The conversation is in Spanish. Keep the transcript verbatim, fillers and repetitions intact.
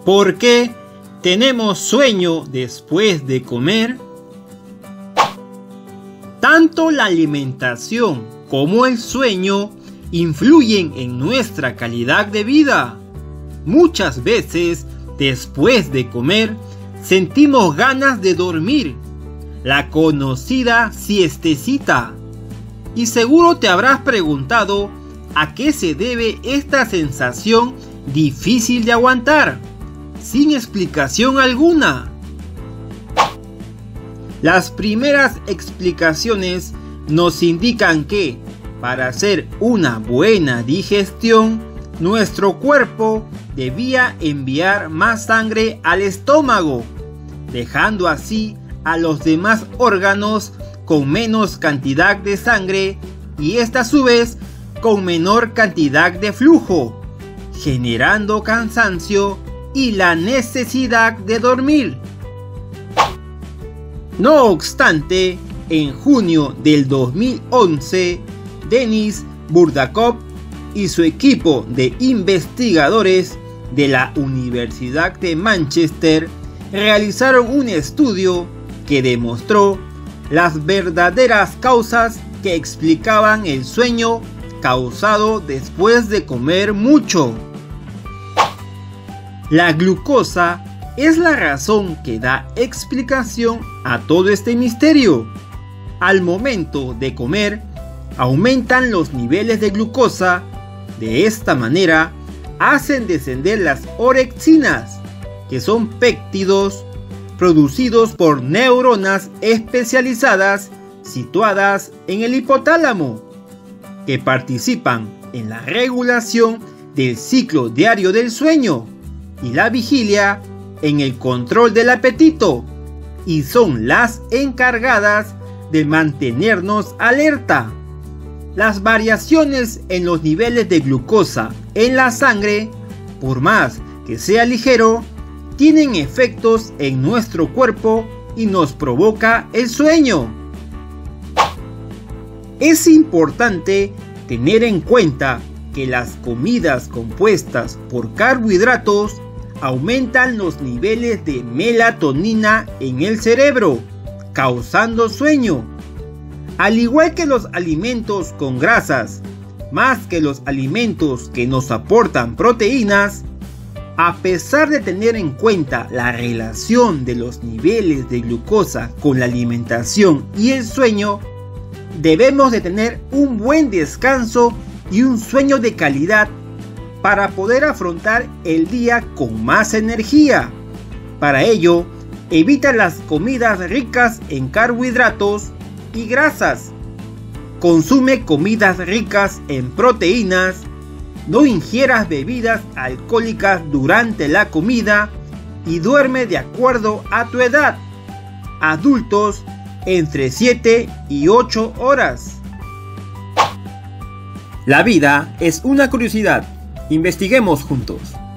¿Por qué tenemos sueño después de comer? Tanto la alimentación como el sueño influyen en nuestra calidad de vida. Muchas veces, después de comer, sentimos ganas de dormir, la conocida siestecita. Y seguro te habrás preguntado a qué se debe esta sensación difícil de aguantar, sin explicación alguna. Las primeras explicaciones nos indican que, para hacer una buena digestión, nuestro cuerpo debía enviar más sangre al estómago, dejando así a los demás órganos con menos cantidad de sangre y esta a su vez con menor cantidad de flujo, generando cansancio y la necesidad de dormir. No obstante, en junio del dos mil once, Denis Burdakov y su equipo de investigadores de la Universidad de Manchester realizaron un estudio que demostró las verdaderas causas que explicaban el sueño causado después de comer mucho. La glucosa es la razón que da explicación a todo este misterio. Al momento de comer, aumentan los niveles de glucosa. De esta manera, hacen descender las orexinas, que son péptidos producidos por neuronas especializadas situadas en el hipotálamo, que participan en la regulación del ciclo diario del sueño y la vigilia en el control del apetito, y son las encargadas de mantenernos alerta. Las variaciones en los niveles de glucosa en la sangre, por más que sea ligero, tienen efectos en nuestro cuerpo y nos provoca el sueño. Es importante tener en cuenta que las comidas compuestas por carbohidratos aumentan los niveles de melatonina en el cerebro, causando sueño. Al igual que los alimentos con grasas, más que los alimentos que nos aportan proteínas, a pesar de tener en cuenta la relación de los niveles de glucosa con la alimentación y el sueño, debemos de tener un buen descanso y un sueño de calidad para poder afrontar el día con más energía. Para ello, evita las comidas ricas en carbohidratos y grasas. Consume comidas ricas en proteínas. No ingieras bebidas alcohólicas durante la comida y duerme de acuerdo a tu edad. Adultos entre siete y ocho horas. La vida es una curiosidad. Investiguemos juntos.